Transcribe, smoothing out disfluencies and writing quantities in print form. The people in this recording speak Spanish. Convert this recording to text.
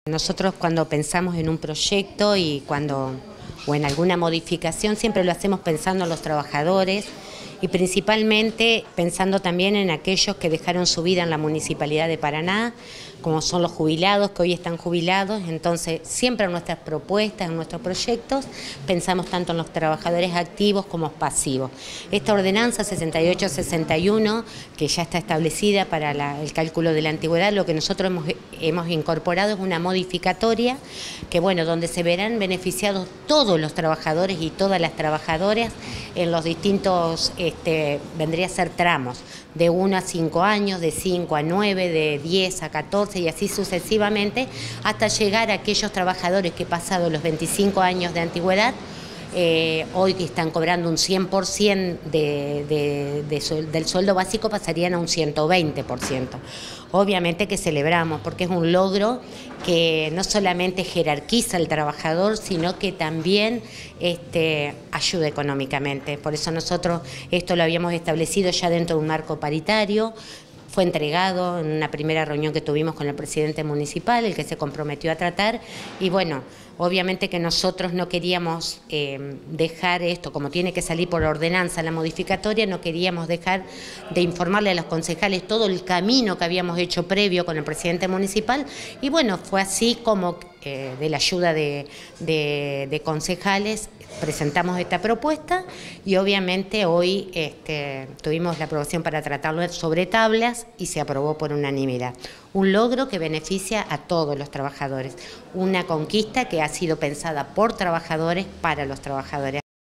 Nosotros cuando pensamos en un proyecto o en alguna modificación siempre lo hacemos pensando en los trabajadores y principalmente pensando también en aquellos que dejaron su vida en la Municipalidad de Paraná, como son los jubilados que hoy están jubilados. Entonces siempre en nuestras propuestas, en nuestros proyectos, pensamos tanto en los trabajadores activos como pasivos. Esta ordenanza 6861, que ya está establecida para el cálculo de la antigüedad, lo que nosotros hemos incorporado es una modificatoria que, bueno, donde se verán beneficiados todos los trabajadores y todas las trabajadoras en los distintos, vendría a ser tramos, de 1 a 5 años, de 5 a 9, de 10 a 14 y así sucesivamente, hasta llegar a aquellos trabajadores que pasados los 25 años de antigüedad, hoy que están cobrando un 100% del sueldo básico, pasarían a un 120%. Obviamente que celebramos, porque es un logro que no solamente jerarquiza al trabajador, sino que también ayuda económicamente. Por eso nosotros esto lo habíamos establecido ya dentro de un marco paritario. Fue entregado en una primera reunión que tuvimos con el presidente municipal, el que se comprometió a tratar, y bueno, obviamente que nosotros no queríamos dejar esto, como tiene que salir por ordenanza la modificatoria, no queríamos dejar de informarle a los concejales todo el camino que habíamos hecho previo con el presidente municipal, y bueno, fue así como de la ayuda de concejales presentamos esta propuesta y obviamente hoy tuvimos la aprobación para tratarlo sobre tablas y se aprobó por unanimidad. Un logro que beneficia a todos los trabajadores, una conquista que ha sido pensada por trabajadores para los trabajadores.